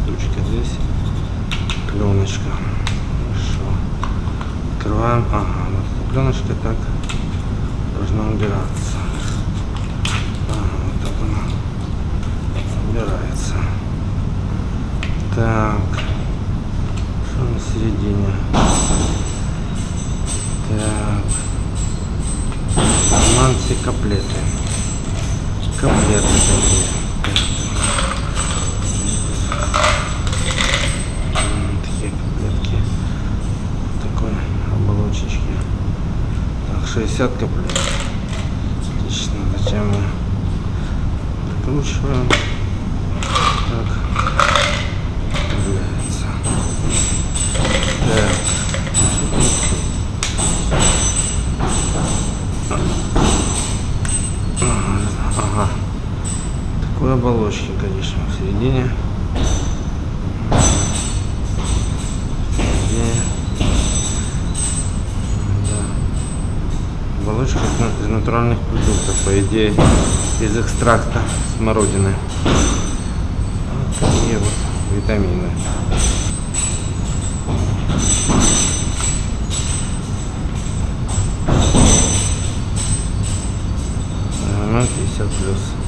штучка здесь. Пленочка. Хорошо. Открываем. Ага, вот эта пленочка так должна убираться. Ага, вот так она убирается. Так. Что на середине? Так. Манси каплеты. Каплеты такие. Такие каплетки. Такой оболочечки. Так, 60 каплет. Отлично. Затем мы прикручиваем. Так. Является. Так. Ага. Такой оболочки, конечно, в середине. Да. Оболочка из натуральных продуктов, по идее, из экстракта смородины. Вот такие вот витамины. На 50+.